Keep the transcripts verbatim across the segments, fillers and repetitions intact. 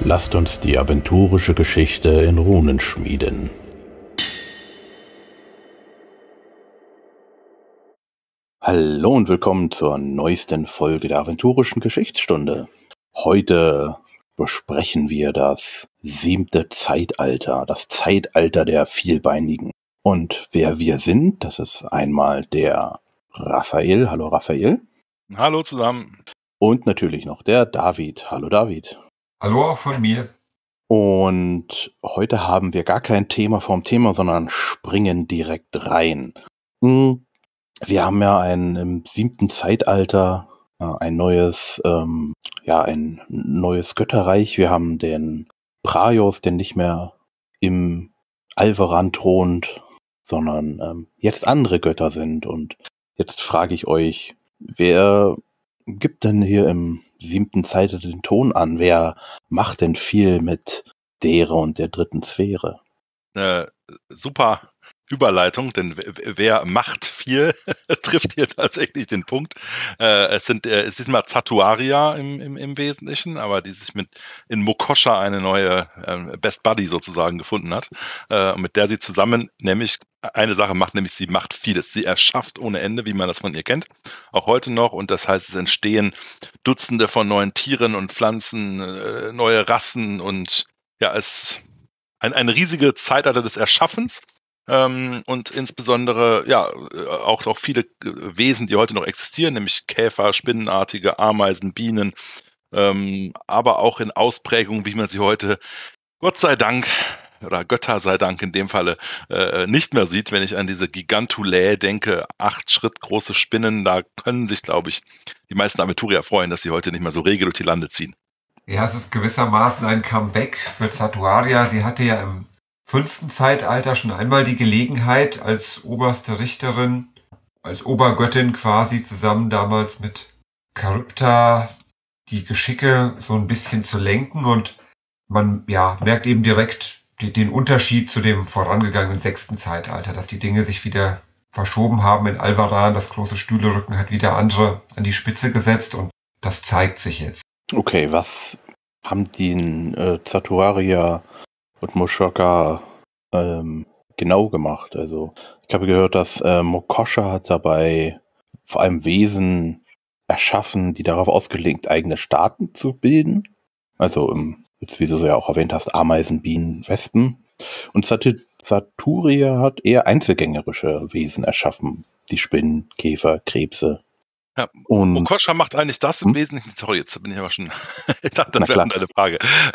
Lasst uns die aventurische Geschichte in Runen schmieden. Hallo und willkommen zur neuesten Folge der aventurischen Geschichtsstunde. Heute besprechen wir das siebte Zeitalter, das Zeitalter der Vielbeinigen. Und wer wir sind, das ist einmal der Raphael. Hallo Raphael. Hallo zusammen. Und natürlich noch der David. Hallo David. Hallo auch von mir. Und heute haben wir gar kein Thema vom Thema, sondern springen direkt rein. Wir haben ja ein im siebten Zeitalter äh, ein neues, ähm, ja, ein neues Götterreich. Wir haben den Praios, der nicht mehr im Alveran thront, sondern ähm, jetzt andere Götter sind. Und jetzt frage ich euch, wer gibt denn hier im siebten Zeitalter den Ton an? Wer macht denn viel mit Dere und der dritten Sphäre? Äh, super Überleitung, denn wer macht viel, trifft hier tatsächlich den Punkt. Äh, es sind äh, es ist mal Zatuaria im, im, im Wesentlichen, aber die sich mit in Mokosha eine neue äh, Best Buddy sozusagen gefunden hat, äh, mit der sie zusammen nämlich eine Sache macht, nämlich sie macht vieles. Sie erschafft ohne Ende, wie man das von ihr kennt, auch heute noch. Und das heißt, es entstehen Dutzende von neuen Tieren und Pflanzen, äh, neue Rassen und ja, es ein, eine riesige Zeitalter des Erschaffens. Ähm, und insbesondere ja auch, auch viele Wesen, die heute noch existieren, nämlich Käfer, Spinnenartige, Ameisen, Bienen, ähm, aber auch in Ausprägungen, wie man sie heute, Gott sei Dank, oder Götter sei Dank in dem Falle, äh, nicht mehr sieht, wenn ich an diese Gigantulae denke, acht Schritt große Spinnen, da können sich, glaube ich, die meisten Aventurier freuen, dass sie heute nicht mehr so rege durch die Lande ziehen. Ja, es ist gewissermaßen ein Comeback für Zatuaria. Sie hatte ja im fünften Zeitalter schon einmal die Gelegenheit, als oberste Richterin, als Obergöttin quasi zusammen damals mit Charybda die Geschicke so ein bisschen zu lenken, und man ja merkt eben direkt die, den Unterschied zu dem vorangegangenen sechsten Zeitalter, dass die Dinge sich wieder verschoben haben in Alvaran. Das große Stühlerücken hat wieder andere an die Spitze gesetzt, und das zeigt sich jetzt. Okay, was haben die äh, Zatuaria und Mokosha ähm, genau gemacht? Also ich habe gehört, dass äh, Mokosha hat dabei vor allem Wesen erschaffen, die darauf ausgelegt, eigene Staaten zu bilden. Also ähm, jetzt, wie du ja auch erwähnt hast, Ameisen, Bienen, Wespen. Und Zaturia hat eher einzelgängerische Wesen erschaffen. Die Spinnen, Käfer, Krebse. Ja, Und Mokosha macht eigentlich das im hm? Wesentlichen, sorry, jetzt bin ich aber schon, ich dachte, Na das wäre klar. eine Frage,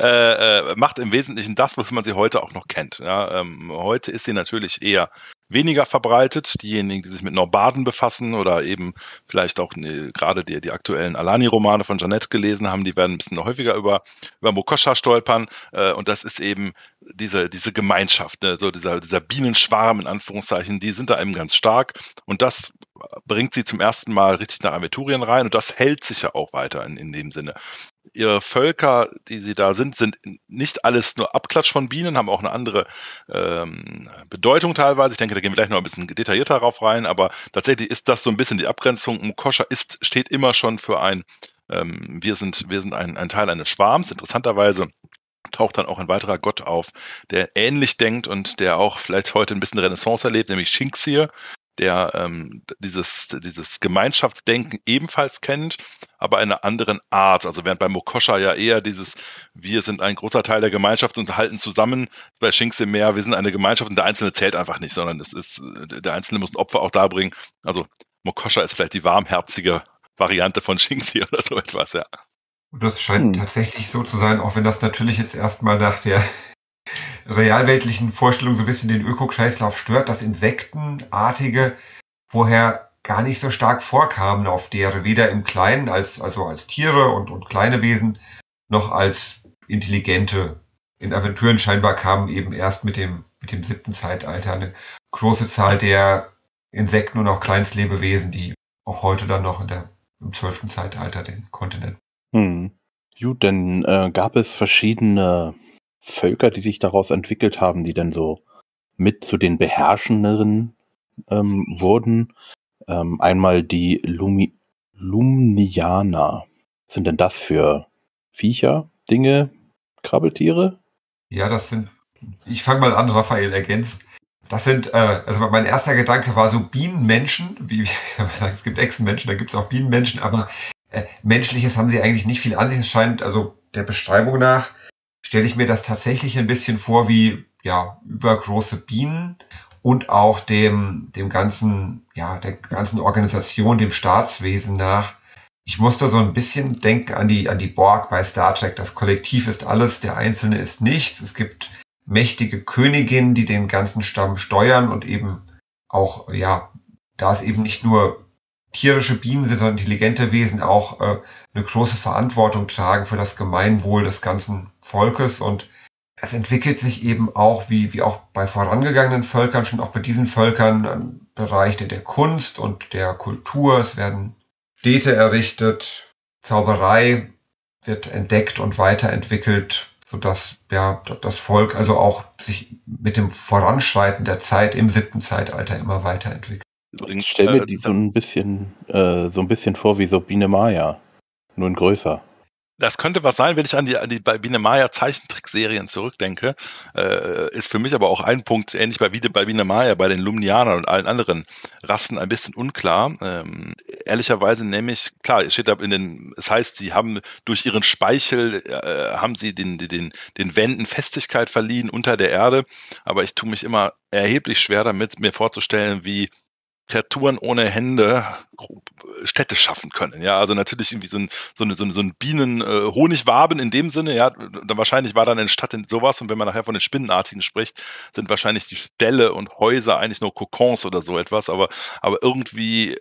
äh, äh, macht im Wesentlichen das, wofür man sie heute auch noch kennt. Ja, ähm, heute ist sie natürlich eher weniger verbreitet. Diejenigen, die sich mit Norbaden befassen oder eben vielleicht auch ne, gerade die, die aktuellen Alani-Romane von Jeanette gelesen haben, die werden ein bisschen häufiger über, über Mokosha stolpern. Äh, und das ist eben diese, diese Gemeinschaft, ne, so dieser, dieser Bienenschwarm in Anführungszeichen, die sind da eben ganz stark. Und das bringt sie zum ersten Mal richtig nach Aventurien rein, und das hält sich ja auch weiter in, in dem Sinne. Ihre Völker, die sie da sind, sind nicht alles nur Abklatsch von Bienen, haben auch eine andere ähm, Bedeutung teilweise. Ich denke, da gehen wir gleich noch ein bisschen detaillierter darauf rein, aber tatsächlich ist das so ein bisschen die Abgrenzung. Mokosha ist, steht immer schon für ein, ähm, wir sind, wir sind ein, ein Teil eines Schwarms. Interessanterweise taucht dann auch ein weiterer Gott auf, der ähnlich denkt und der auch vielleicht heute ein bisschen Renaissance erlebt, nämlich Shinxir, der ähm, dieses, dieses Gemeinschaftsdenken ebenfalls kennt, aber in einer anderen Art. Also während bei Mokosha ja eher dieses, wir sind ein großer Teil der Gemeinschaft und halten zusammen, bei Shinxir mehr, wir sind eine Gemeinschaft und der Einzelne zählt einfach nicht, sondern es ist, der Einzelne muss ein Opfer auch darbringen. Also Mokosha ist vielleicht die warmherzige Variante von Shinxir oder so etwas, ja. Und das scheint Hm. tatsächlich so zu sein, auch wenn das natürlich jetzt erstmal nach der realweltlichen Vorstellung so ein bisschen den Ökokreislauf stört, dass Insektenartige vorher gar nicht so stark vorkamen auf der, weder im Kleinen als, also als Tiere und, und kleine Wesen, noch als intelligente. In Aventuren scheinbar kamen eben erst mit dem, mit dem siebten Zeitalter eine große Zahl der Insekten und auch Kleinstlebewesen, die auch heute dann noch in der, im zwölften Zeitalter den Kontinent. Hm. Gut, dann äh, gab es verschiedene Völker, die sich daraus entwickelt haben, die dann so mit zu den Beherrschenderen ähm, wurden. Ähm, einmal die Lumi Lumnianer. Was sind denn das für Viecher, Dinge? Krabbeltiere? Ja, das sind, ich fange mal an, Raphael ergänzt. Das sind, äh, also mein erster Gedanke war so Bienenmenschen, wie, wie man sagt, es gibt Echsenmenschen, da gibt es auch Bienenmenschen, aber äh, Menschliches haben sie eigentlich nicht viel an sich. Es scheint, also der Beschreibung nach, stelle ich mir das tatsächlich ein bisschen vor wie, ja, übergroße Bienen und auch dem, dem ganzen, ja, der ganzen Organisation, dem Staatswesen nach. Ich musste so ein bisschen denken an die, an die Borg bei Star Trek. Das Kollektiv ist alles, der Einzelne ist nichts. Es gibt mächtige Königinnen, die den ganzen Stamm steuern und eben auch, ja, da es eben nicht nur tierische Bienen sind, sondern intelligente Wesen auch äh, eine große Verantwortung tragen für das Gemeinwohl des ganzen Volkes. Und es entwickelt sich eben auch, wie, wie auch bei vorangegangenen Völkern, schon auch bei diesen Völkern, ein Bereich der, der Kunst und der Kultur. Es werden Städte errichtet, Zauberei wird entdeckt und weiterentwickelt, sodass ja das Volk also auch sich mit dem Voranschreiten der Zeit im siebten Zeitalter immer weiterentwickelt. Ich stelle mir die so ein bisschen, äh, so ein bisschen vor wie so Biene Maya, nur in größer. Das könnte was sein, wenn ich an die, an die bei Biene Maya Zeichentrickserien zurückdenke. Äh, ist für mich aber auch ein Punkt, ähnlich bei, bei Biene Maya, bei den Lumnianern und allen anderen Rassen ein bisschen unklar. Ähm, ehrlicherweise nämlich, klar, es steht da in den, es heißt, sie haben durch ihren Speichel, äh, haben sie den, den, den Wänden Festigkeit verliehen unter der Erde. Aber ich tue mich immer erheblich schwer damit, mir vorzustellen, wie Kreaturen ohne Hände Städte schaffen können. Ja, also natürlich irgendwie so ein, so eine, so ein, so ein Bienen-Honigwaben äh, in dem Sinne, ja, dann wahrscheinlich war dann eine Stadt in sowas, und wenn man nachher von den Spinnenartigen spricht, sind wahrscheinlich die Ställe und Häuser eigentlich nur Kokons oder so etwas, aber, aber irgendwie,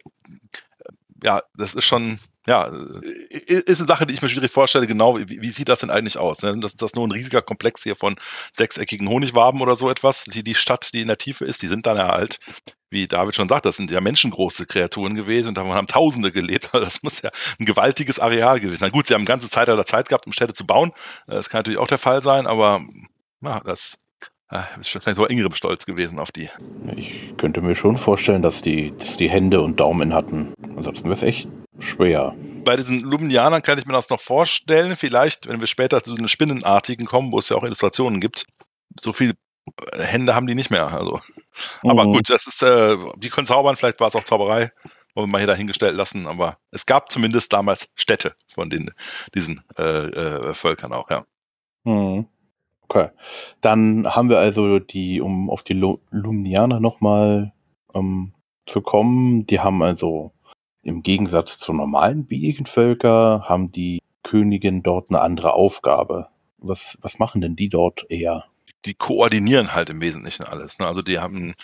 ja, das ist schon, ja, ist eine Sache, die ich mir schwierig vorstelle, genau, wie, wie sieht das denn eigentlich aus? Ne? Das ist das nur ein riesiger Komplex hier von sechseckigen Honigwaben oder so etwas, die, die Stadt, die in der Tiefe ist, die sind dann ja halt, wie David schon sagt, das sind ja menschengroße Kreaturen gewesen und davon haben Tausende gelebt. Das muss ja ein gewaltiges Areal gewesen sein. Na gut, sie haben eine ganze Zeit der Zeit gehabt, um Städte zu bauen. Das kann natürlich auch der Fall sein, aber ja, das ist vielleicht so Ingram stolz gewesen auf die. Ich könnte mir schon vorstellen, dass die, dass die Hände und Daumen hatten. Ansonsten wäre es echt schwer. Bei diesen Lumnianern kann ich mir das noch vorstellen. Vielleicht, wenn wir später zu den Spinnenartigen kommen, wo es ja auch Illustrationen gibt, so viel Hände haben die nicht mehr. Also. Mhm. Aber gut, das ist, äh, die können zaubern, vielleicht war es auch Zauberei, wollen wir mal hier dahingestellt lassen, aber es gab zumindest damals Städte von den, diesen äh, äh, Völkern auch, ja. Mhm. Okay. Dann haben wir also die, um auf die Lumnianer nochmal ähm, zu kommen, die haben also im Gegensatz zu normalen Biegenvölker, haben die Königin dort eine andere Aufgabe. Was, was machen denn die dort eher? Die koordinieren halt im Wesentlichen alles. Ne? Also die haben,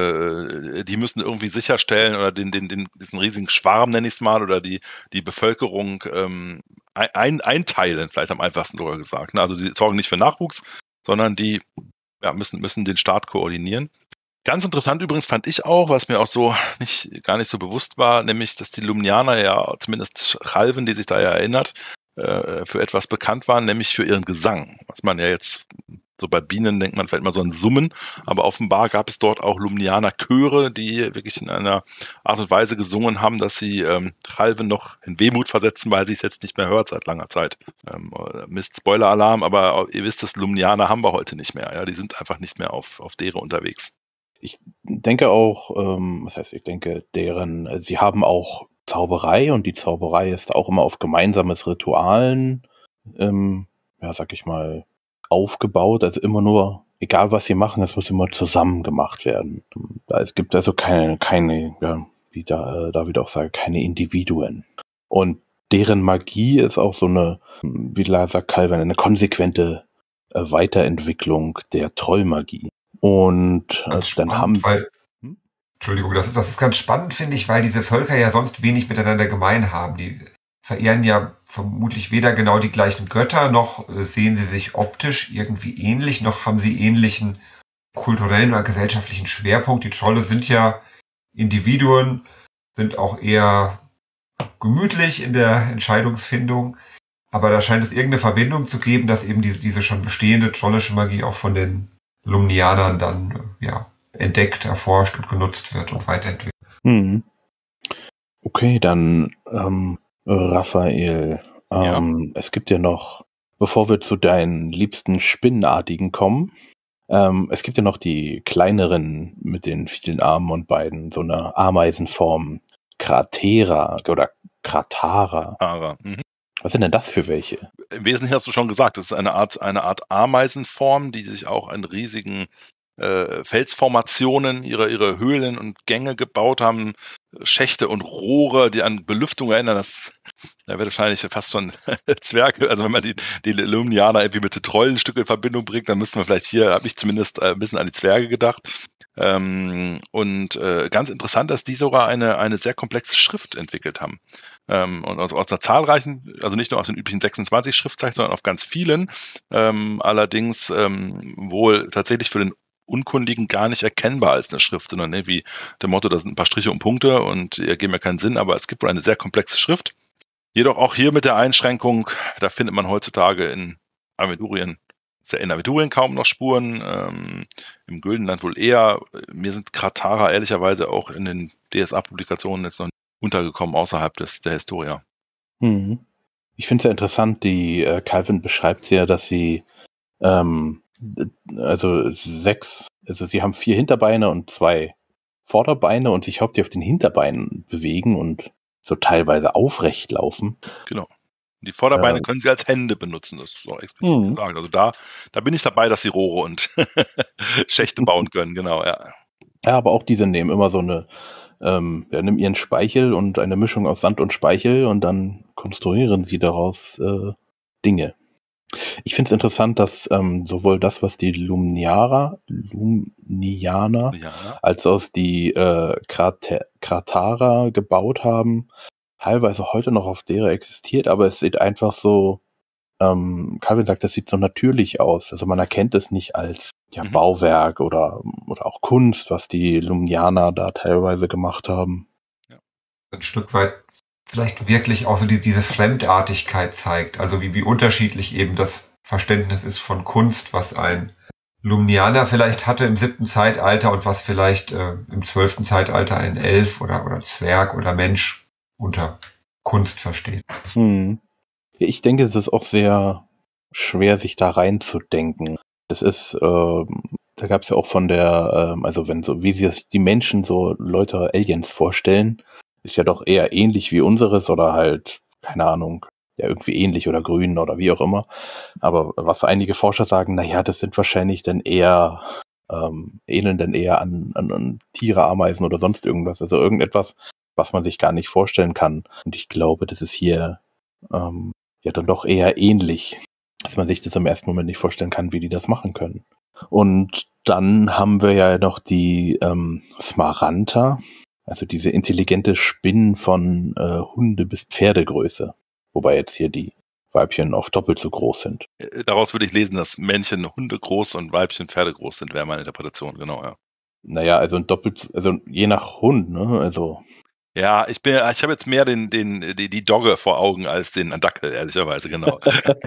äh, die müssen irgendwie sicherstellen oder den, den, den, diesen riesigen Schwarm, nenne ich es mal, oder die, die Bevölkerung ähm, ein, einteilen, vielleicht am einfachsten sogar gesagt. Ne? Also die sorgen nicht für Nachwuchs, sondern die ja, müssen, müssen den Staat koordinieren. Ganz interessant übrigens fand ich auch, was mir auch so nicht, gar nicht so bewusst war, nämlich, dass die Lumnianer ja, zumindest Chalven, die sich da ja erinnert, äh, für etwas bekannt waren, nämlich für ihren Gesang. Was man ja jetzt, so bei Bienen denkt man vielleicht mal so an Summen, aber offenbar gab es dort auch Lumnianer-Chöre, die wirklich in einer Art und Weise gesungen haben, dass sie ähm, Chalven noch in Wehmut versetzen, weil sie es jetzt nicht mehr hört seit langer Zeit. Ähm, Mist, Spoiler-Alarm, aber ihr wisst, das Lumnianer haben wir heute nicht mehr. Ja? Die sind einfach nicht mehr auf, auf Dere unterwegs. Ich denke auch, ähm, was heißt, ich denke, deren, sie haben auch Zauberei und die Zauberei ist auch immer auf gemeinsames Ritualen, ähm, ja, sag ich mal, aufgebaut. Also immer nur, egal was sie machen, es muss immer zusammen gemacht werden. Es gibt also keine, keine, ja, wie da, äh, David auch sagt, keine Individuen. Und deren Magie ist auch so eine, wie sagt Calvin, eine konsequente äh, Weiterentwicklung der Trollmagie. Und äh, dann spannend, haben weil, hm? Entschuldigung, das ist, das ist ganz spannend, finde ich, weil diese Völker ja sonst wenig miteinander gemein haben. Die verehren ja vermutlich weder genau die gleichen Götter, noch äh, sehen sie sich optisch irgendwie ähnlich, noch haben sie ähnlichen kulturellen oder gesellschaftlichen Schwerpunkt. Die Trolle sind ja Individuen, sind auch eher gemütlich in der Entscheidungsfindung. Aber da scheint es irgendeine Verbindung zu geben, dass eben diese, diese schon bestehende trollische Magie auch von den Lumnianern dann ja, entdeckt, erforscht und genutzt wird und weiterentwickelt. Hm. Okay, dann ähm, Raphael. Ähm, ja. Es gibt ja noch bevor wir zu deinen liebsten Spinnenartigen kommen, ähm, es gibt ja noch die kleineren mit den vielen Armen und Beinen, so eine Ameisenform, Kratera oder Kratara. Ara. Mhm. Was sind denn das für welche? Im Wesentlichen hast du schon gesagt, das ist eine Art, eine Art Ameisenform, die sich auch an riesigen äh, Felsformationen ihre, ihre Höhlen und Gänge gebaut haben, Schächte und Rohre, die an Belüftung erinnern. Das da wird wahrscheinlich fast schon Zwerge, also wenn man die, die Lumnianer irgendwie mit Trollenstücke in Verbindung bringt, dann müssten wir vielleicht hier, habe ich zumindest äh, ein bisschen an die Zwerge gedacht. Ähm, und äh, ganz interessant, dass die sogar eine, eine sehr komplexe Schrift entwickelt haben. Ähm, und aus, aus einer zahlreichen, also nicht nur aus den üblichen sechsundzwanzig Schriftzeichen, sondern auf ganz vielen, ähm, allerdings ähm, wohl tatsächlich für den Unkundigen gar nicht erkennbar als eine Schrift, sondern irgendwie dem Motto, da sind ein paar Striche und Punkte und die ergeben ja keinen Sinn, aber es gibt wohl eine sehr komplexe Schrift. Jedoch auch hier mit der Einschränkung, da findet man heutzutage in Aventurien, in Aventurien kaum noch Spuren, ähm, im Güldenland wohl eher. Mir sind Kratara ehrlicherweise auch in den D S A-Publikationen jetzt noch nicht untergekommen, außerhalb des, der Historia. Mhm. Ich finde es ja interessant, die äh, Calvin beschreibt ja, dass sie ähm, also sechs, also sie haben vier Hinterbeine und zwei Vorderbeine und sich hauptsächlich auf den Hinterbeinen bewegen und so teilweise aufrecht laufen. Genau. Die Vorderbeine Ähm, können sie als Hände benutzen, das ist auch explizit Mhm. gesagt. Also da, da bin ich dabei, dass sie Rohre und Schächte bauen können, genau, ja. Ja, aber auch diese nehmen immer so eine, ähm, ja, nehmen ihren Speichel und eine Mischung aus Sand und Speichel und dann konstruieren sie daraus äh, Dinge. Ich finde es interessant, dass ähm, sowohl das, was die Lumniara, Lumnianer, Ja, ne? als auch die äh, Krate- Kratara gebaut haben, teilweise heute noch auf derer existiert, aber es sieht einfach so, ähm, Calvin sagt, das sieht so natürlich aus. Also man erkennt es nicht als ja, Mhm. Bauwerk oder, oder auch Kunst, was die Lumnianer da teilweise gemacht haben. Ein Stück weit vielleicht wirklich auch so die, diese Fremdartigkeit zeigt, also wie, wie unterschiedlich eben das Verständnis ist von Kunst, was ein Lumnianer vielleicht hatte im siebten Zeitalter und was vielleicht äh, im zwölften Zeitalter ein Elf oder, oder Zwerg oder Mensch unter Kunst versteht. Hm. Ja, ich denke, es ist auch sehr schwer, sich da reinzudenken. Das ist, ähm, da gab es ja auch von der, ähm, also wenn so, wie sich die Menschen so Leute Aliens vorstellen, ist ja doch eher ähnlich wie unseres oder halt, keine Ahnung, ja irgendwie ähnlich oder grün oder wie auch immer. Aber was einige Forscher sagen, na ja, das sind wahrscheinlich dann eher, ähm, ähneln dann eher an, an, an Tiere, Ameisen oder sonst irgendwas. Also irgendetwas, was man sich gar nicht vorstellen kann. Und ich glaube, das ist hier ähm, ja dann doch eher ähnlich, dass man sich das im ersten Moment nicht vorstellen kann, wie die das machen können. Und dann haben wir ja noch die ähm, Smaranta, also diese intelligente Spinnen von äh, Hunde- bis Pferdegröße. Wobei jetzt hier die Weibchen oft doppelt so groß sind. Äh, Daraus würde ich lesen, dass Männchen Hunde groß und Weibchen Pferde groß sind, wäre meine Interpretation, genau, ja. Naja, also ein doppelt, also je nach Hund, ne? Also Ja, ich bin, ich habe jetzt mehr den, den, die, die Dogge vor Augen als den Dackel, ehrlicherweise, genau.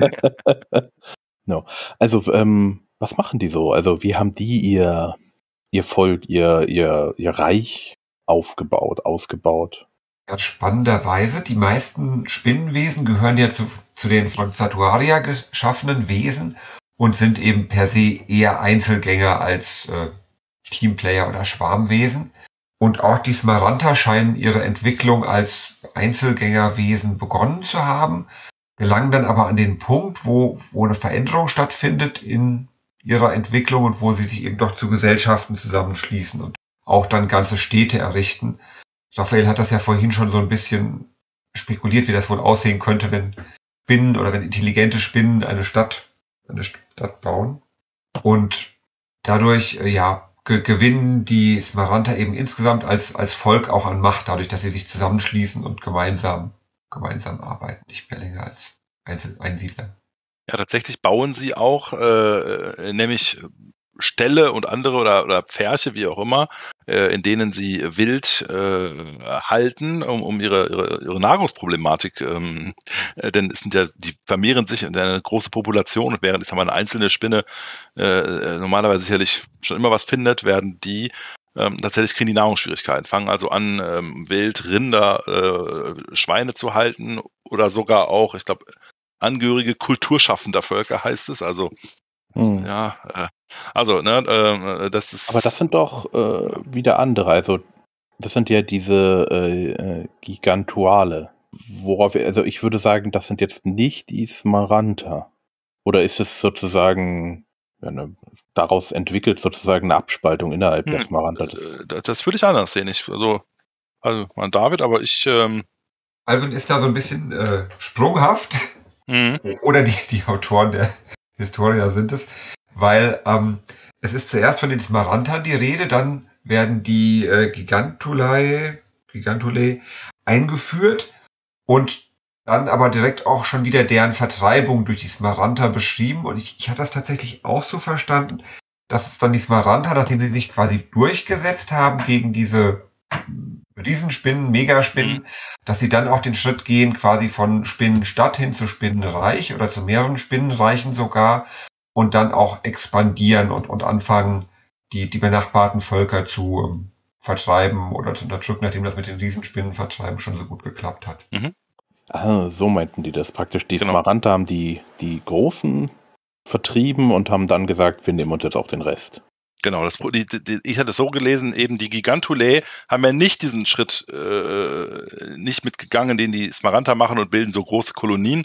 no. Also, ähm, was machen die so? Also, wie haben die ihr, ihr Volk, ihr, ihr, ihr Reich aufgebaut, ausgebaut? Ja, spannenderweise, die meisten Spinnenwesen gehören ja zu, zu den von Satuaria geschaffenen Wesen und sind eben per se eher Einzelgänger als äh, Teamplayer oder Schwarmwesen. Und auch die Smaranta scheinen ihre Entwicklung als Einzelgängerwesen begonnen zu haben, gelangen dann aber an den Punkt, wo, wo eine Veränderung stattfindet in ihrer Entwicklung und wo sie sich eben doch zu Gesellschaften zusammenschließen und auch dann ganze Städte errichten. Raphael hat das ja vorhin schon so ein bisschen spekuliert, wie das wohl aussehen könnte, wenn Spinnen oder wenn intelligente Spinnen eine Stadt, eine Stadt bauen. Und dadurch, äh, ja, ge- gewinnen die Smaranta eben insgesamt als, als Volk auch an Macht, dadurch, dass sie sich zusammenschließen und gemeinsam, gemeinsam arbeiten, nicht mehr länger als Einzel Einsiedler. Ja, tatsächlich bauen sie auch, äh, nämlich Ställe und andere oder, oder Pferche, wie auch immer, äh, in denen sie wild äh, halten, um, um ihre, ihre, ihre Nahrungsproblematik, ähm, äh, denn es sind ja, die vermehren sich in eine große Population und während ich sag mal, eine einzelne Spinne äh, normalerweise sicherlich schon immer was findet, werden die ähm, tatsächlich kriegen die Nahrungsschwierigkeiten, fangen also an, ähm, wild Rinder, äh, Schweine zu halten oder sogar auch, ich glaube, Angehörige kulturschaffender Völker, heißt es. Also, Hm. ja, äh, also, ne, äh, das ist. Aber das sind doch äh, wieder andere. Also, das sind ja diese äh, äh, Gigantuale. Worauf, also ich würde sagen, das sind jetzt nicht die Smaranta. Oder ist es sozusagen, ja, ne, daraus entwickelt sozusagen eine Abspaltung innerhalb der Hm, Smaranta? Das, äh, das, das würde ich anders sehen. Ich, also, also, mein David, aber ich. Ähm, Alvin ist da so ein bisschen äh, sprunghaft. mh, Oder die, die Autoren der Historia sind es. Weil ähm, es ist zuerst von den Smarantern die Rede, dann werden die äh, Gigantulae, Gigantulae eingeführt und dann aber direkt auch schon wieder deren Vertreibung durch die Smaranta beschrieben. Und ich, ich hatte das tatsächlich auch so verstanden, dass es dann die Smaranta, nachdem sie sich quasi durchgesetzt haben gegen diese Riesenspinnen, Megaspinnen, dass sie dann auch den Schritt gehen, quasi von Spinnenstadt hin zu Spinnenreich oder zu mehreren Spinnenreichen sogar und dann auch expandieren und, und anfangen, die, die benachbarten Völker zu ähm, vertreiben oder zu unterdrücken, nachdem das mit den Riesenspinnen vertreiben schon so gut geklappt hat. mhm, ah, so meinten die das praktisch. Die Genau. Smaranta haben die, die Großen vertrieben und haben dann gesagt, wir nehmen uns jetzt auch den Rest. Genau, das, Pro- die, die, ich hatte es so gelesen, eben die Gigantulae haben ja nicht diesen Schritt äh, nicht mitgegangen, den die Smaranta machen und bilden so große Kolonien.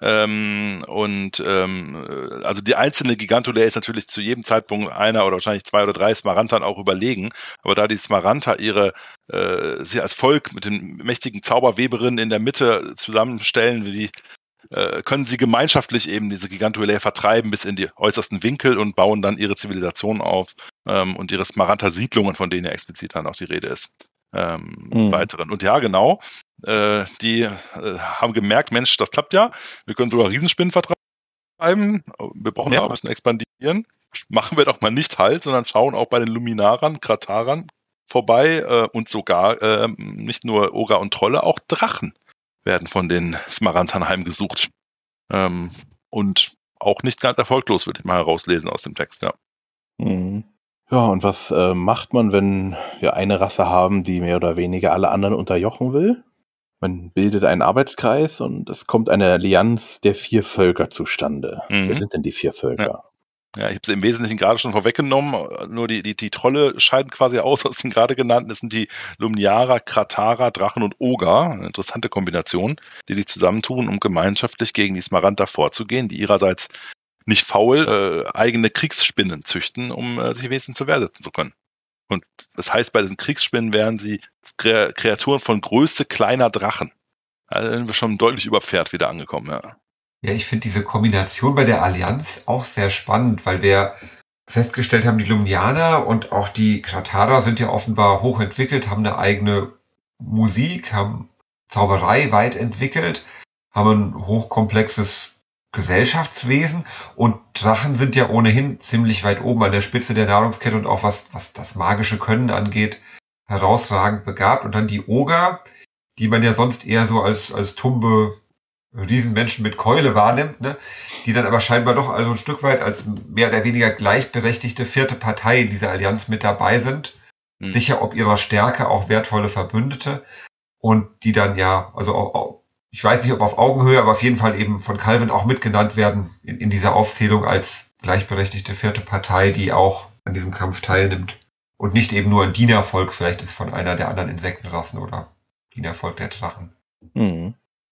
Ähm, und ähm, äh, also die einzelne Gigantulae ist natürlich zu jedem Zeitpunkt einer oder wahrscheinlich zwei oder drei Smarantern auch überlegen. Aber da die Smaranta ihre äh, sie als Volk mit den mächtigen Zauberweberinnen in der Mitte zusammenstellen, wie die äh, können sie gemeinschaftlich eben diese Gigantulae vertreiben bis in die äußersten Winkel und bauen dann ihre Zivilisation auf ähm, und ihre Smaranta-Siedlungen, von denen ja explizit dann auch die Rede ist, ähm, Mhm. weiteren. Und ja, genau, äh, die äh, haben gemerkt, Mensch, das klappt ja, wir können sogar Riesenspinnen vertreiben, wir brauchen Ja. aber ein bisschen expandieren, machen wir doch mal nicht halt, sondern schauen auch bei den Luminarern, Kratarern vorbei äh, und sogar äh, nicht nur Oger und Trolle, auch Drachen werden von den Smarantern heimgesucht. Ähm, und auch nicht ganz erfolglos, würde ich mal herauslesen aus dem Text, ja. Mhm. Ja, und was äh, macht man, wenn wir eine Rasse haben, die mehr oder weniger alle anderen unterjochen will? Man bildet einen Arbeitskreis und es kommt eine Allianz der vier Völker zustande. Mhm. Wer sind denn die vier Völker? Ja, ich habe es im Wesentlichen gerade schon vorweggenommen. Nur die, die, die Trolle scheiden quasi aus aus den gerade genannten. Das sind die Lumniara, Kratara, Drachen und Oger. Eine interessante Kombination, die sich zusammentun, um gemeinschaftlich gegen die Smaranta vorzugehen, die ihrerseits nicht faul äh, eigene Kriegsspinnen züchten, um äh, sich wesentlich zur Wehr setzen zu können. Und das heißt, bei diesen Kriegsspinnen wären sie Kre Kreaturen von Größe kleiner Drachen. Also sind wir schon deutlich über Pferd wieder angekommen, ja. Ja, ich finde diese Kombination bei der Allianz auch sehr spannend, weil wir festgestellt haben, die Lumnianer und auch die Kratara sind ja offenbar hochentwickelt, haben eine eigene Musik, haben Zauberei weit entwickelt, haben ein hochkomplexes Gesellschaftswesen und Drachen sind ja ohnehin ziemlich weit oben an der Spitze der Nahrungskette und auch was, was das magische Können angeht, herausragend begabt. Und dann die Oger, die man ja sonst eher so als, als tumbe Riesenmenschen mit Keule wahrnimmt, ne? Die dann aber scheinbar doch also ein Stück weit als mehr oder weniger gleichberechtigte vierte Partei in dieser Allianz mit dabei sind. Hm. Sicher ob ihrer Stärke auch wertvolle Verbündete und die dann ja, also auch, auch, ich weiß nicht, ob auf Augenhöhe, aber auf jeden Fall eben von Calvin auch mitgenannt werden in, in dieser Aufzählung als gleichberechtigte vierte Partei, die auch an diesem Kampf teilnimmt und nicht eben nur ein Dienervolk vielleicht ist von einer der anderen Insektenrassen oder Dienervolk der Drachen. Mhm.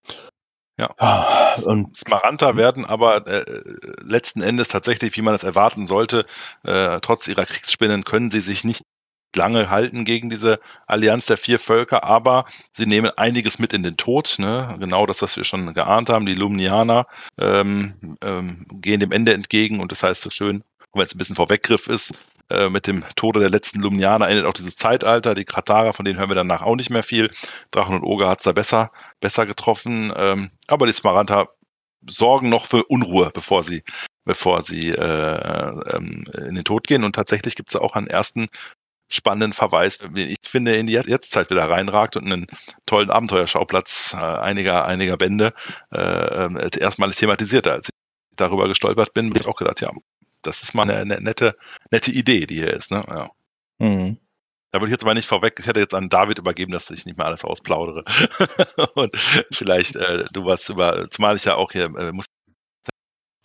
Ja. Ah, und Smaranta werden aber äh, letzten Endes tatsächlich, wie man es erwarten sollte, äh, trotz ihrer Kriegsspinnen können sie sich nicht lange halten gegen diese Allianz der vier Völker, aber sie nehmen einiges mit in den Tod. Ne? Genau das, was wir schon geahnt haben. Die Lumnianer ähm, ähm, gehen dem Ende entgegen und das heißt so schön, wenn es ein bisschen Vorweggriff ist, äh, mit dem Tode der letzten Lumnianer endet auch dieses Zeitalter. Die Kratara, von denen hören wir danach auch nicht mehr viel. Drachen und Oger hat es da besser, besser getroffen. Ähm, aber die Smaranta sorgen noch für Unruhe, bevor sie, bevor sie äh, ähm, in den Tod gehen. Und tatsächlich gibt es auch einen ersten spannenden Verweis, den ich finde, in die Jetztzeit wieder reinragt und einen tollen Abenteuerschauplatz äh, einiger, einiger Bände äh, äh, erstmalig thematisiert. Als ich darüber gestolpert bin, habe ich auch gedacht, ja, das ist mal eine, eine nette, nette Idee, die hier ist. Ne? Ja. mhm. Da würde ich jetzt aber nicht vorweg, ich hätte jetzt an David übergeben, dass ich nicht mehr alles ausplaudere. Und vielleicht äh, du was über, zumal ich ja auch hier, äh, muss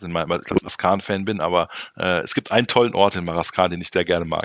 weil ich Maraskan-Fan bin, aber äh, es gibt einen tollen Ort in Maraskan, den ich sehr gerne mag.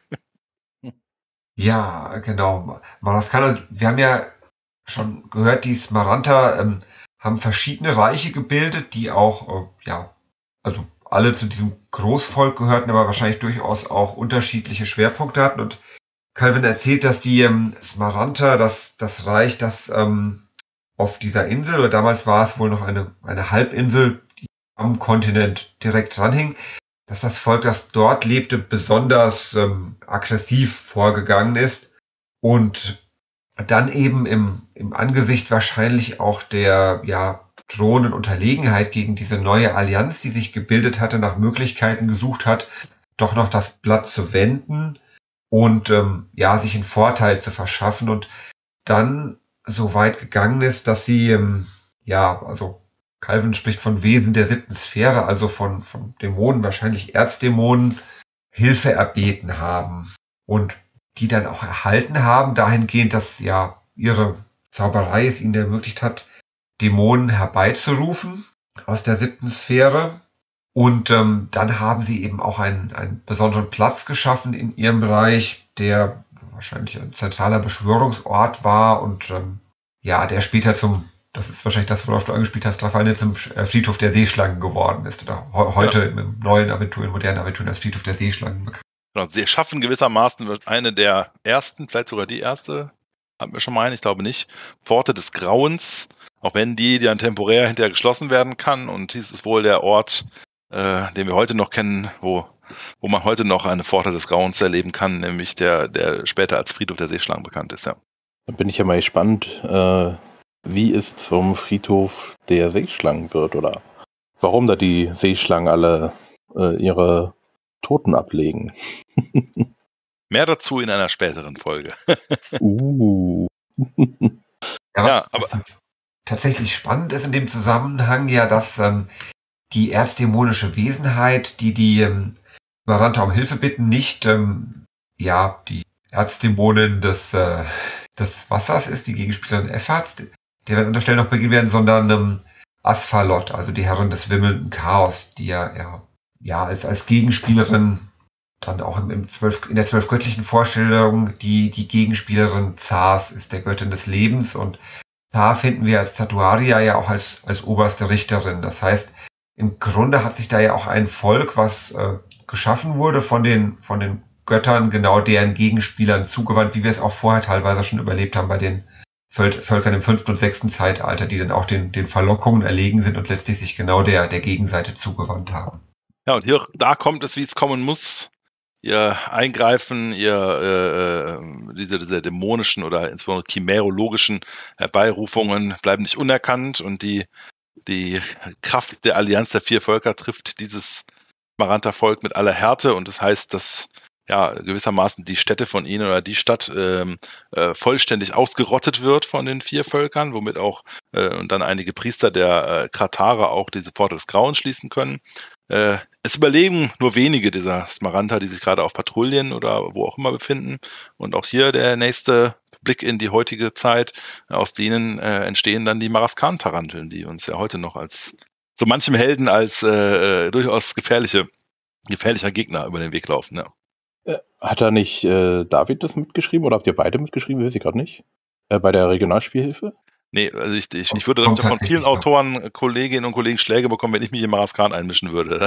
Ja, genau. Maraskan, wir haben ja schon gehört, die Smaranta ähm, haben verschiedene Reiche gebildet, die auch, äh, ja, also alle zu diesem Großvolk gehörten, aber wahrscheinlich durchaus auch unterschiedliche Schwerpunkte hatten. Und Calvin erzählt, dass die ähm, Smaranta, das, das Reich, das ähm, auf dieser Insel, oder damals war es wohl noch eine, eine Halbinsel, die am Kontinent direkt dranhing, dass das Volk, das dort lebte, besonders ähm, aggressiv vorgegangen ist und dann eben im, im Angesicht wahrscheinlich auch der ja, drohenden Unterlegenheit gegen diese neue Allianz, die sich gebildet hatte, nach Möglichkeiten gesucht hat, doch noch das Blatt zu wenden und ähm, ja, sich einen Vorteil zu verschaffen und dann so weit gegangen ist, dass sie, ähm, ja, also Calvin spricht von Wesen der siebten Sphäre, also von, von Dämonen, wahrscheinlich Erzdämonen, Hilfe erbeten haben und die dann auch erhalten haben, dahingehend, dass ja ihre Zauberei es ihnen ermöglicht hat, Dämonen herbeizurufen aus der siebten Sphäre. Und ähm, dann haben sie eben auch einen, einen besonderen Platz geschaffen in ihrem Reich, der wahrscheinlich ein zentraler Beschwörungsort war und ähm, ja, der später zum, das ist wahrscheinlich das, worauf du angespielt hast, Raphael, zum Friedhof der Seeschlangen geworden ist oder he- heute ja. im neuen Aventur, im modernen Aventur als Friedhof der Seeschlangen bekannt. Genau, sie schaffen gewissermaßen eine der ersten, vielleicht sogar die erste, haben wir schon mal einen, ich glaube nicht, Pforte des Grauens, auch wenn die, die dann temporär hinterher geschlossen werden kann. Und dies ist wohl der Ort, äh, den wir heute noch kennen, wo, wo man heute noch eine Pforte des Grauens erleben kann, nämlich der, der später als Friedhof der Seeschlangen bekannt ist. Ja. Da bin ich ja mal gespannt, äh, wie es zum Friedhof der Seeschlangen wird oder warum da die Seeschlangen alle äh, ihre Toten ablegen. Mehr dazu in einer späteren Folge. uh. Ja, was, ja, aber was tatsächlich spannend ist in dem Zusammenhang ja, dass ähm, die erzdämonische Wesenheit, die die ähm, Smaranta um Hilfe bitten, nicht ähm, ja die Erzdämonin des, äh, des Wassers ist, die Gegenspielerin Effards, der wir an der Stelle noch begegnen werden, sondern ähm, Asphalot, also die Herrin des wimmelnden Chaos, die ja, ja, ja als, als Gegenspielerin dann auch im, im zwölf, in der zwölfgöttlichen Vorstellung die, die Gegenspielerin Zars ist, der Göttin des Lebens, und Zar finden wir als Zatuaria ja auch als, als oberste Richterin. Das heißt, im Grunde hat sich da ja auch ein Volk, was äh, geschaffen wurde von den, von den Göttern, genau deren Gegenspielern zugewandt, wie wir es auch vorher teilweise schon überlebt haben bei den Völkern im fünften und sechsten Zeitalter, die dann auch den, den Verlockungen erlegen sind und letztlich sich genau der, der Gegenseite zugewandt haben. Ja, und hier, da kommt es, wie es kommen muss. Ihr Eingreifen, ihr äh, diese, diese dämonischen oder insbesondere chimärologischen Herbeirufungen bleiben nicht unerkannt und die, die Kraft der Allianz der vier Völker trifft dieses Smaranta-Volk mit aller Härte, und das heißt, dass ja gewissermaßen die Städte von ihnen oder die Stadt ähm, äh, vollständig ausgerottet wird von den vier Völkern, womit auch äh, und dann einige Priester der äh, Kratara auch diese Pforte des Grauens schließen können. Äh, es überleben nur wenige dieser Smaranta, die sich gerade auf Patrouillen oder wo auch immer befinden. Und auch hier der nächste Blick in die heutige Zeit. Aus denen äh, entstehen dann die Maraskan-Taranteln, die uns ja heute noch als so manchem Helden als äh, durchaus gefährliche, gefährlicher Gegner über den Weg laufen. Ja. Äh, hat da nicht äh, David das mitgeschrieben oder habt ihr beide mitgeschrieben? Weiß ich gerade nicht. Äh, bei der Regionalspielhilfe? Nee, also ich, ich, ich würde Kommt von vielen Autoren, Kolleginnen und Kollegen Schläge bekommen, wenn ich mich in Maraskan einmischen würde.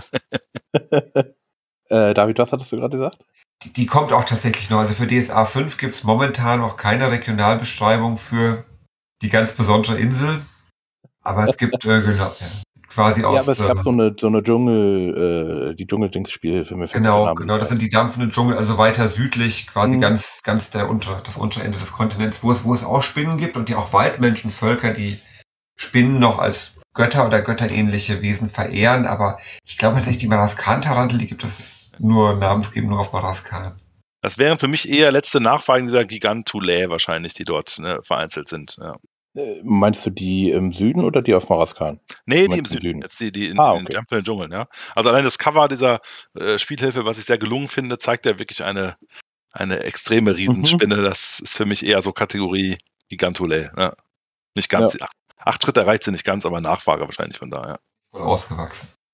äh, David, was hattest du gerade gesagt? Die, die kommt auch tatsächlich noch. Also für D S A fünf gibt es momentan noch keine Regionalbeschreibung für die ganz besondere Insel. Aber es gibt äh, genau, ja, quasi aus... Ja, aber es ähm, gab so eine, so eine Dschungel, äh, die Dschungeldings-Spielhilfe. Genau, genau, das sind die dampfenden Dschungel, also weiter südlich, quasi Mhm. ganz, ganz der unter, das untere Ende des Kontinents, wo es, wo es auch Spinnen gibt und die auch Waldmenschenvölker, die Spinnen noch als Götter oder götterähnliche Wesen verehren, aber ich glaube tatsächlich, die Maraskan-Tarantel, die gibt es nur namensgebend nur auf Maraskan. Das wären für mich eher letzte Nachfragen dieser Gigantulae wahrscheinlich, die dort ne, vereinzelt sind. Ja. Äh, meinst du die im Süden oder die auf Maraskan? Nee, die im Süden. Süden. Jetzt die, die in, ah, in okay. den dampfenden Dschungeln, ja. Also allein das Cover dieser äh, Spielhilfe, was ich sehr gelungen finde, zeigt ja wirklich eine, eine extreme Riesenspinne. Mhm. Das ist für mich eher so Kategorie Gigantulae. Ja. Nicht ganz. Ja. Acht, acht Schritte erreicht sie nicht ganz, aber Nachfrage wahrscheinlich von daher. Voll ausgewachsen.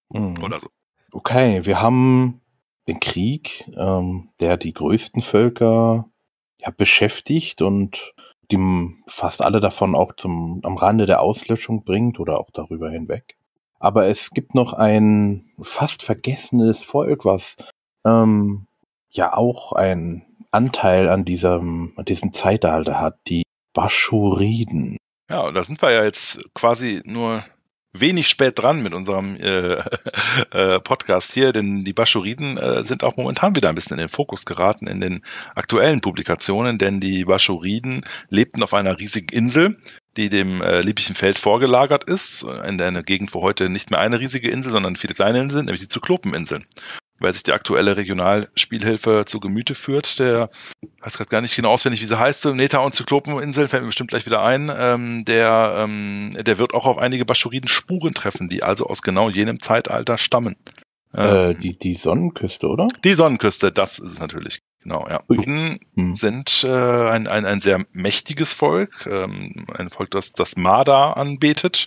Mhm. oder so. Okay, wir haben den Krieg, ähm, der die größten Völker ja, beschäftigt und die m- fast alle davon auch zum am Rande der Auslöschung bringt oder auch darüber hinweg. Aber es gibt noch ein fast vergessenes Volk, was ähm, ja auch einen Anteil an diesem, an diesem Zeitalter hat, die Baschuriden. Ja, und da sind wir ja jetzt quasi nur wenig spät dran mit unserem äh, äh, Podcast hier, denn die Baschuriden äh, sind auch momentan wieder ein bisschen in den Fokus geraten in den aktuellen Publikationen, denn die Baschuriden lebten auf einer riesigen Insel, die dem äh, libyschen Feld vorgelagert ist, in einer Gegend, wo heute nicht mehr eine riesige Insel, sondern viele kleine Inseln sind, nämlich die Zyklopeninseln. Wer sich die aktuelle Regionalspielhilfe zu Gemüte führt, der weiß gerade gar nicht genau auswendig, wie sie heißt, Neta und Zyklopeninseln, fällt mir bestimmt gleich wieder ein, ähm, der, ähm, der wird auch auf einige Baschuriden Spuren treffen, die also aus genau jenem Zeitalter stammen. Äh, Ähm, die, die Sonnenküste, oder? die Sonnenküste, das ist es natürlich. Genau, ja. Ui. Baschuriden Hm. sind äh, ein, ein, ein sehr mächtiges Volk, ähm, ein Volk, das das Marder anbetet.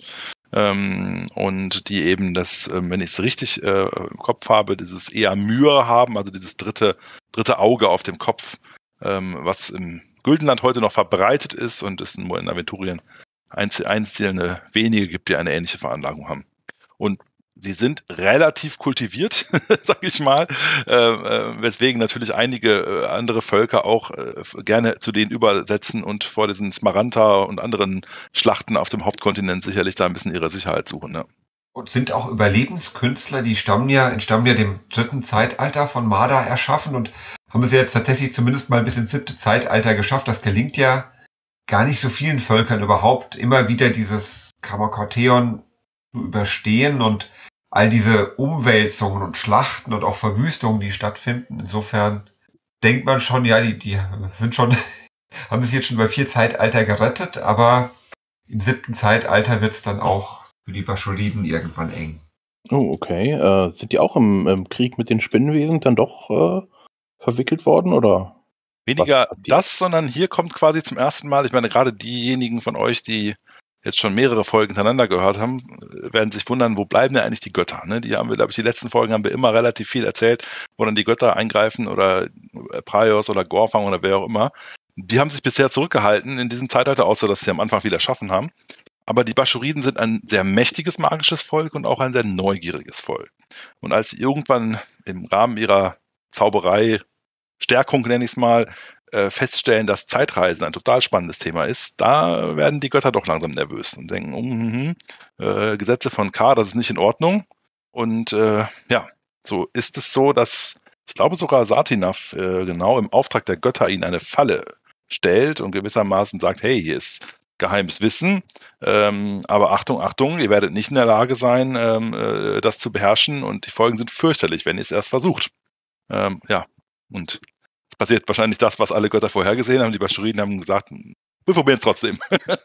Ähm, und die eben das, ähm, wenn ich es richtig äh, im Kopf habe, dieses Eamyr haben, also dieses dritte, dritte Auge auf dem Kopf, ähm, was im Güldenland heute noch verbreitet ist und es nur in Aventurien einzel einzelne wenige gibt, die eine ähnliche Veranlagung haben. Und sie sind relativ kultiviert, sag ich mal, äh, äh, weswegen natürlich einige äh, andere Völker auch äh, gerne zu denen übersetzen und vor diesen Smaranta und anderen Schlachten auf dem Hauptkontinent sicherlich da ein bisschen ihre Sicherheit suchen. Ne? Und sind auch Überlebenskünstler, die stammen ja, entstammen ja dem dritten Zeitalter von Marder erschaffen und haben es ja jetzt tatsächlich zumindest mal bis ins siebte Zeitalter geschafft. Das gelingt ja gar nicht so vielen Völkern überhaupt, immer wieder dieses Kammerkorteon zu überstehen und all diese Umwälzungen und Schlachten und auch Verwüstungen, die stattfinden. Insofern denkt man schon, ja, die, die sind schon, haben sich jetzt schon über vier Zeitalter gerettet, aber im siebten Zeitalter wird es dann auch für die Baschuriden irgendwann eng. Oh, okay. Äh, sind die auch im, im Krieg mit den Spinnenwesen dann doch äh, verwickelt worden, oder? Weniger Was passiert? das, sondern hier kommt quasi zum ersten Mal, ich meine, gerade diejenigen von euch, die jetzt schon mehrere Folgen hintereinander gehört haben, äh, werden sich wundern, wo bleiben denn eigentlich die Götter? Ne? Die haben wir, glaube ich, die letzten Folgen haben wir immer relativ viel erzählt, wo dann die Götter eingreifen oder äh, Praios oder Gorfang oder wer auch immer. Die haben sich bisher zurückgehalten in diesem Zeitalter, außer dass sie am Anfang wieder schaffen haben. Aber die Baschuriden sind ein sehr mächtiges magisches Volk und auch ein sehr neugieriges Volk. Und als sie irgendwann im Rahmen ihrer Zauberei Stärkung, nenne ich es mal, äh, feststellen, dass Zeitreisen ein total spannendes Thema ist, da werden die Götter doch langsam nervös und denken, um, mm, äh, Gesetze von K, das ist nicht in Ordnung. Und äh, ja, so ist es so, dass ich glaube sogar Satinaf äh, genau im Auftrag der Götter ihnen eine Falle stellt und gewissermaßen sagt, hey, hier ist geheimes Wissen, ähm, aber Achtung, Achtung, ihr werdet nicht in der Lage sein, ähm, äh, das zu beherrschen und die Folgen sind fürchterlich, wenn ihr es erst versucht. Ähm, ja, und es passiert wahrscheinlich das, was alle Götter vorhergesehen haben. Die Baschuriden haben gesagt, wir probieren es trotzdem.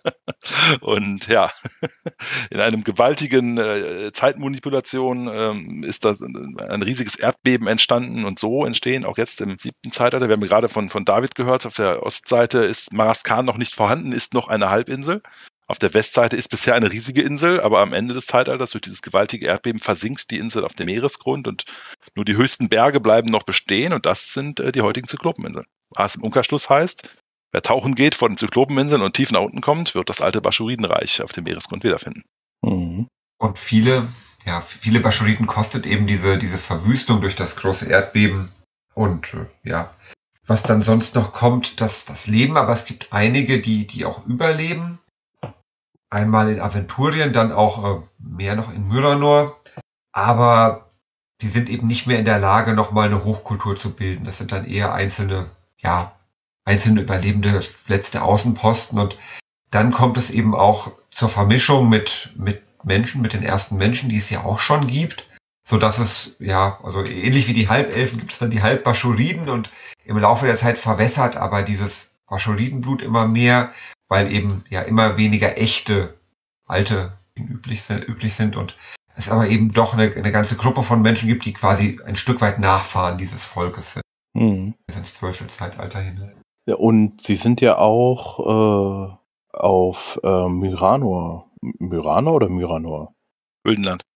Und ja, in einem gewaltigen äh, Zeitmanipulation ähm, ist das ein, ein riesiges Erdbeben entstanden und so entstehen auch jetzt im siebten Zeitalter. Wir haben gerade von, von David gehört, auf der Ostseite ist Maraskan noch nicht vorhanden, ist noch eine Halbinsel. Auf der Westseite ist bisher eine riesige Insel, aber am Ende des Zeitalters durch dieses gewaltige Erdbeben versinkt die Insel auf dem Meeresgrund und nur die höchsten Berge bleiben noch bestehen und das sind äh, die heutigen Zyklopeninseln. Was im Umkehrschluss heißt, wer tauchen geht vor den Zyklopeninseln und tief nach unten kommt, wird das alte Baschuridenreich auf dem Meeresgrund wiederfinden. Mhm. Und viele, ja, viele Baschuriden kostet eben diese, diese Verwüstung durch das große Erdbeben und äh, ja, was dann sonst noch kommt, das, das Leben, aber es gibt einige, die, die auch überleben. Einmal in Aventurien, dann auch äh, mehr noch in Myranor, aber die sind eben nicht mehr in der Lage, nochmal eine Hochkultur zu bilden. Das sind dann eher einzelne, ja, einzelne Überlebende, letzte Außenposten und dann kommt es eben auch zur Vermischung mit, mit Menschen, mit den ersten Menschen, die es ja auch schon gibt, so dass es, ja, also ähnlich wie die Halbelfen gibt es dann die Halbbaschuriden und im Laufe der Zeit verwässert aber dieses Baschuridenblut immer mehr, weil eben ja immer weniger echte alte üblich sind, üblich sind und es aber eben doch eine, eine ganze Gruppe von Menschen gibt, die quasi ein Stück weit Nachfahren dieses Volkes sind. Mhm. Bis ins zwölfte Zeitalter hinein. Ja, und sie sind ja auch äh, auf äh, Myranor. Myranor oder Myranor? Güldenland.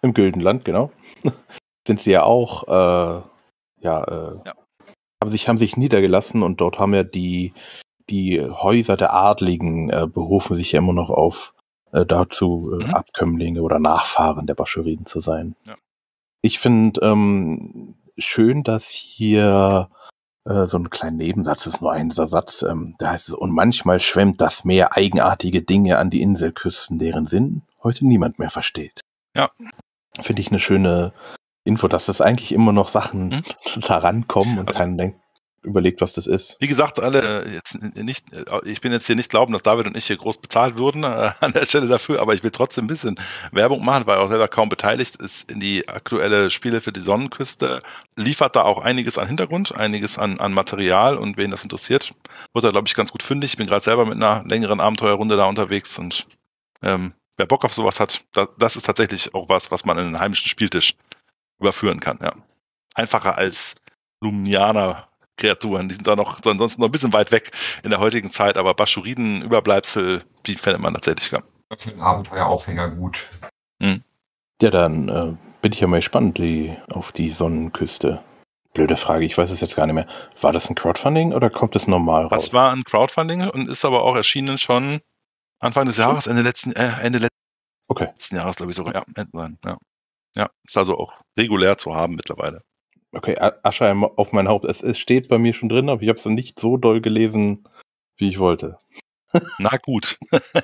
Im Güldenland, genau. Sind sie ja auch, äh, ja, äh, Ja. haben sich, haben sich niedergelassen und dort haben ja die, die Häuser der Adligen äh, berufen sich ja immer noch auf äh, dazu, äh, Mhm. Abkömmlinge oder Nachfahren der Baschuriden zu sein. Ja. Ich finde ähm, schön, dass hier äh, so ein kleiner Nebensatz ist, nur ein dieser Satz, ähm, da heißt es, und manchmal schwemmt das Meer eigenartige Dinge an die Inselküsten, deren Sinn heute niemand mehr versteht. Ja. Finde ich eine schöne Info, dass das eigentlich immer noch Sachen Hm? da rankommen und Also- keiner denkt, überlegt, was das ist. Wie gesagt, alle äh, jetzt nicht, äh, ich bin jetzt hier nicht glauben, dass David und ich hier groß bezahlt würden äh, an der Stelle dafür, aber ich will trotzdem ein bisschen Werbung machen, weil er auch selber kaum beteiligt ist in die aktuelle Spiele für die Sonnenküste. Liefert da auch einiges an Hintergrund, einiges an, an Material und wen das interessiert, wird er, glaube ich, ganz gut fündig. Ich bin gerade selber mit einer längeren Abenteuerrunde da unterwegs und ähm, wer Bock auf sowas hat, da, das ist tatsächlich auch was, was man in einen heimischen Spieltisch überführen kann. Ja. Einfacher als Lumnianer Kreaturen, die sind da noch ansonsten noch ein bisschen weit weg in der heutigen Zeit, aber Baschuriden, Überbleibsel, die findet man tatsächlich gar. Für einen Abenteueraufhänger gut. Ja, dann äh, bin ich ja mal gespannt die, auf die Sonnenküste. Blöde Frage, ich weiß es jetzt gar nicht mehr. War das ein Crowdfunding oder kommt es normal raus? Das war ein Crowdfunding und ist aber auch erschienen schon Anfang des Jahres, Ende letzten, äh, Ende letzten Okay. Jahres, glaube ich sogar. Ja, ja, ja, ist also auch regulär zu haben mittlerweile. Okay, Asche auf mein Haupt. Es, es steht bei mir schon drin, aber ich habe es nicht so doll gelesen, wie ich wollte. Na gut.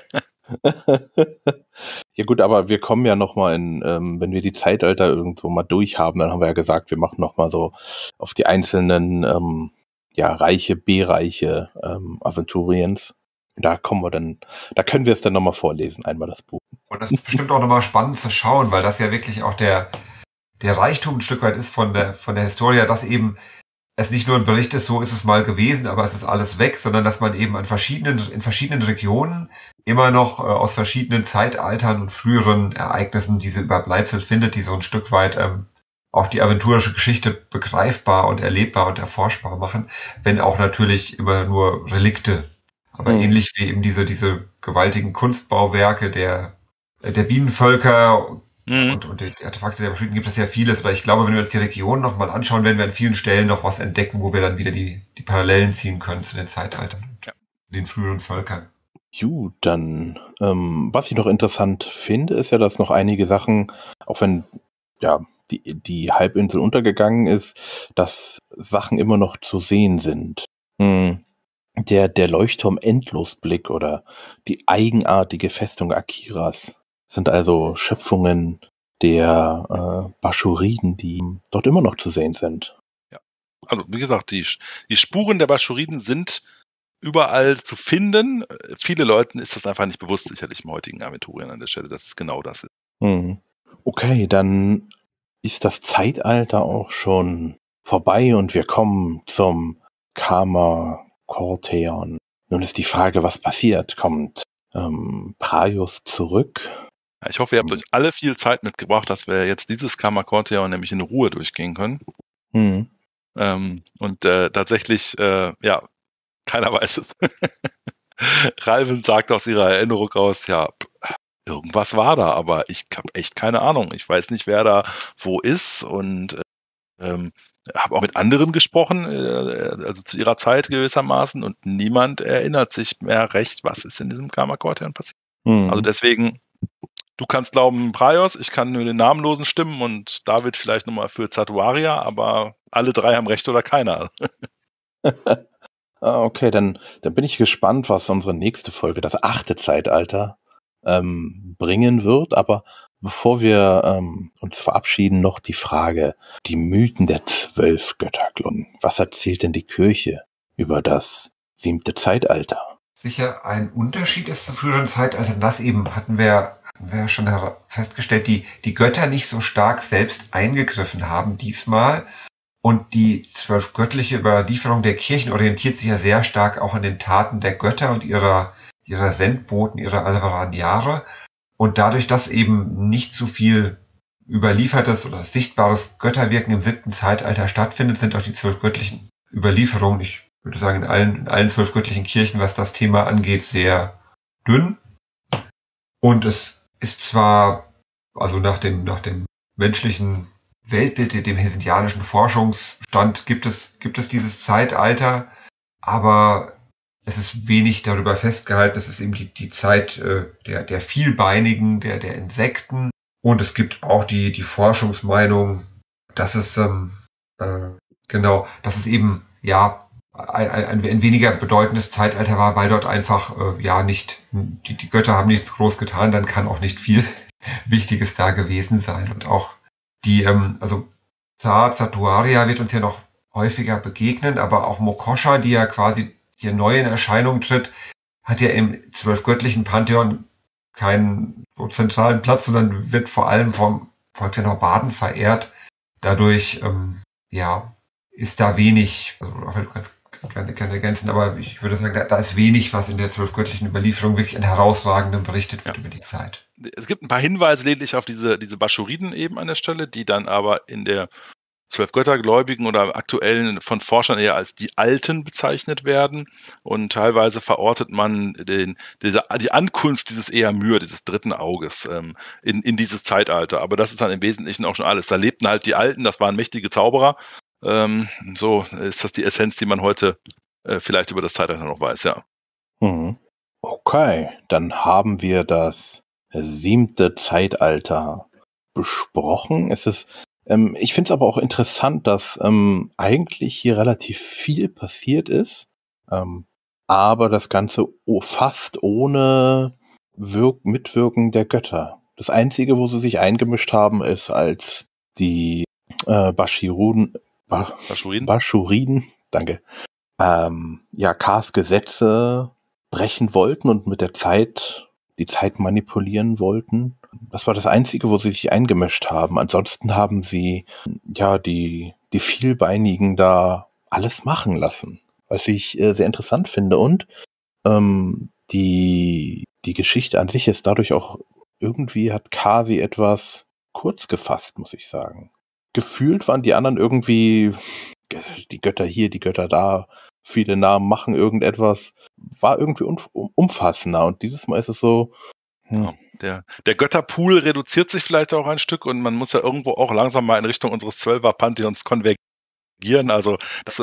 Ja gut, aber wir kommen ja noch mal in, ähm, wenn wir die Zeitalter irgendwo mal durchhaben, dann haben wir ja gesagt, wir machen noch mal so auf die einzelnen ähm, ja, Reiche, B-Reiche ähm, Aventuriens. Da kommen wir dann, da können wir es dann noch mal vorlesen, einmal das Buch. Und das ist bestimmt auch nochmal spannend zu schauen, weil das ja wirklich auch der, der Reichtum ein Stück weit ist von der, von der Historia, dass eben es nicht nur ein Bericht ist, so ist es mal gewesen, aber es ist alles weg, sondern dass man eben an verschiedenen, in verschiedenen Regionen immer noch äh, aus verschiedenen Zeitaltern und früheren Ereignissen diese Überbleibsel findet, die so ein Stück weit ähm, auch die aventurische Geschichte begreifbar und erlebbar und erforschbar machen, wenn auch natürlich immer nur Relikte. Aber Mhm. ähnlich wie eben diese, diese gewaltigen Kunstbauwerke der, der Bienenvölker Mhm. und, und die Artefakte der Baschuriden gibt es ja vieles, aber ich glaube, wenn wir uns die Region nochmal anschauen, werden wir an vielen Stellen noch was entdecken, wo wir dann wieder die, die Parallelen ziehen können zu den Zeitaltern, Ja. den früheren Völkern. Gut, dann, ähm, was ich noch interessant finde, ist ja, dass noch einige Sachen, auch wenn ja die, die Halbinsel untergegangen ist, dass Sachen immer noch zu sehen sind. Hm. Der, der Leuchtturm Endlosblick oder die eigenartige Festung Akiras sind also Schöpfungen der äh, Baschuriden, die dort immer noch zu sehen sind. Also, wie gesagt, die, die Spuren der Baschuriden sind überall zu finden. Viele Leuten ist das einfach nicht bewusst, sicherlich im heutigen Aventurien an der Stelle, dass es genau das ist. Hm. Okay, dann ist das Zeitalter auch schon vorbei und wir kommen zum Karma Corteon. Nun ist die Frage, was passiert? Kommt ähm, Praios zurück? Ja, ich hoffe, ihr habt euch alle viel Zeit mitgebracht, dass wir jetzt dieses Karma Corteon nämlich in Ruhe durchgehen können. Hm. Ähm, und äh, tatsächlich, äh, ja, keiner weiß es. Ralven sagt aus ihrer Erinnerung raus, ja, irgendwas war da, aber ich habe echt keine Ahnung. Ich weiß nicht, wer da wo ist und äh, ähm, habe auch mit anderen gesprochen, äh, also zu ihrer Zeit gewissermaßen, und niemand erinnert sich mehr recht, was ist in diesem Karma Corteon passiert. Hm. Also deswegen, du kannst glauben Praios, ich kann nur den Namenlosen stimmen und David vielleicht nochmal für Zatuaria, aber alle drei haben recht oder keiner. Ah, okay, dann, dann bin ich gespannt, was unsere nächste Folge, das achte Zeitalter, ähm, bringen wird. Aber bevor wir ähm, uns verabschieden, noch die Frage, die Mythen der zwölf Götterglocken. Was erzählt denn die Kirche über das siebte Zeitalter? Sicher ein Unterschied ist zu früheren Zeitaltern, das eben hatten wir, hatten wir schon festgestellt, die, die Götter nicht so stark selbst eingegriffen haben diesmal. Und die zwölf göttliche Überlieferung der Kirchen orientiert sich ja sehr stark auch an den Taten der Götter und ihrer, ihrer Sendboten, ihrer Alvaraniare. Und dadurch, dass eben nicht so viel überliefertes oder sichtbares Götterwirken im siebten Zeitalter stattfindet, sind auch die zwölf göttlichen Überlieferungen, ich würde sagen in allen, in allen zwölf göttlichen Kirchen, was das Thema angeht, sehr dünn. Und es ist zwar also nach dem, nach dem menschlichen Weltbild, dem hessianischen Forschungsstand gibt es, gibt es dieses Zeitalter, aber es ist wenig darüber festgehalten. Es ist eben die, die Zeit äh, der, der Vielbeinigen, der, der Insekten. Und es gibt auch die, die Forschungsmeinung, dass es, ähm, äh, genau, dass es eben, ja, ein, ein, ein weniger bedeutendes Zeitalter war, weil dort einfach, äh, ja, nicht, die, die Götter haben nichts groß getan, dann kann auch nicht viel Wichtiges da gewesen sein. Und auch die, ähm, also Zar Zatuaria wird uns ja noch häufiger begegnen, aber auch Mokosha, die ja quasi hier neu in Erscheinung tritt, hat ja im zwölfgöttlichen Pantheon keinen so zentralen Platz, sondern wird vor allem vom Volk der Norbaden verehrt. Dadurch, ähm, ja, ist da wenig, also auch wenn du kannst gerne, gerne ergänzen, aber ich würde sagen, da, da ist wenig, was in der zwölfgöttlichen Überlieferung wirklich an herausragendem berichtet wird ja. über die Zeit. Es gibt ein paar Hinweise lediglich auf diese, diese Baschuriden eben an der Stelle, die dann aber in der Zwölfgöttergläubigen oder aktuellen von Forschern eher als die Alten bezeichnet werden. Und teilweise verortet man den, diese, die Ankunft dieses Eamyr, dieses dritten Auges, ähm, in, in dieses Zeitalter. Aber das ist dann im Wesentlichen auch schon alles. Da lebten halt die Alten, das waren mächtige Zauberer. Ähm, so ist das die Essenz, die man heute äh, vielleicht über das Zeitalter noch weiß, ja. Mhm. Okay, dann haben wir das siebte Zeitalter besprochen. Es ist Ähm, ich finde es aber auch interessant, dass ähm, eigentlich hier relativ viel passiert ist, ähm, aber das Ganze oh, fast ohne Wirk- Mitwirken der Götter. Das Einzige, wo sie sich eingemischt haben, ist, als die äh, Baschiruden, ba- Baschuriden? Baschuriden, danke, ähm, ja, Kars Gesetze brechen wollten und mit der Zeit die Zeit manipulieren wollten. Das war das Einzige, wo sie sich eingemischt haben. Ansonsten haben sie ja die, die Vielbeinigen da alles machen lassen, was ich äh, sehr interessant finde. Und ähm, die, die Geschichte an sich ist dadurch auch, irgendwie hat Kasi etwas kurz gefasst, muss ich sagen. Gefühlt waren die anderen irgendwie, die Götter hier, die Götter da, viele Namen machen irgendetwas, war irgendwie umfassender. Und dieses Mal ist es so, hm. ja, der, der Götterpool reduziert sich vielleicht auch ein Stück und man muss ja irgendwo auch langsam mal in Richtung unseres Zwölfer-Pantheons konvergieren. Also, dass, äh,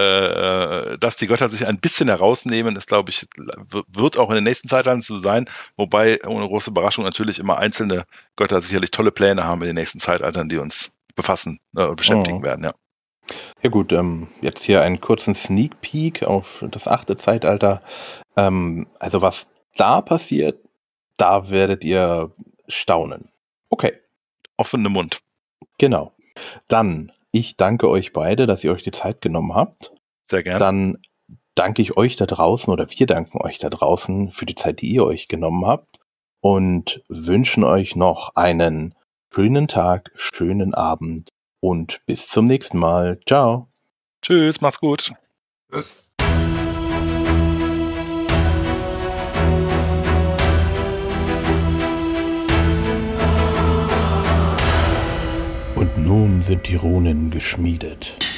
äh, dass die Götter sich ein bisschen herausnehmen, ist, glaube ich, wird auch in den nächsten Zeitaltern so sein. Wobei, ohne große Überraschung, natürlich immer einzelne Götter sicherlich tolle Pläne haben in den nächsten Zeitaltern, die uns befassen, äh, beschäftigen mhm. werden, ja. Ja gut, ähm, jetzt hier einen kurzen Sneak Peek auf das achte Zeitalter. Ähm, also was da passiert, da werdet ihr staunen. Okay. Offener Mund. Genau. Dann, ich danke euch beide, dass ihr euch die Zeit genommen habt. Sehr gerne. Dann danke ich euch da draußen oder wir danken euch da draußen für die Zeit, die ihr euch genommen habt und wünschen euch noch einen schönen Tag, schönen Abend und bis zum nächsten Mal. Ciao. Tschüss, mach's gut. Tschüss. Und nun sind die Runen geschmiedet.